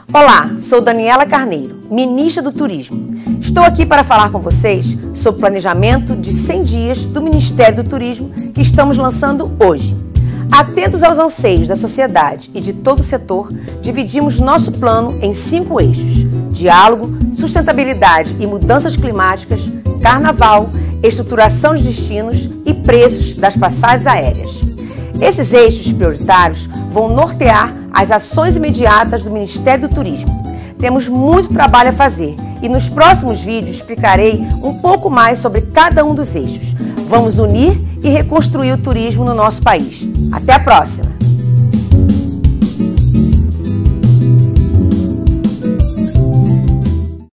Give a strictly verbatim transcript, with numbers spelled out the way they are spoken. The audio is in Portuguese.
Olá, sou Daniela Carneiro, ministra do Turismo. Estou aqui para falar com vocês sobre o planejamento de cem dias do Ministério do Turismo que estamos lançando hoje. Atentos aos anseios da sociedade e de todo o setor, dividimos nosso plano em cinco eixos: diálogo, sustentabilidade e mudanças climáticas, carnaval, estruturação de destinos e preços das passagens aéreas. Esses eixos prioritários vão nortear as ações imediatas do Ministério do Turismo. Temos muito trabalho a fazer e nos próximos vídeos explicarei um pouco mais sobre cada um dos eixos. Vamos unir e reconstruir o turismo no nosso país. Até a próxima!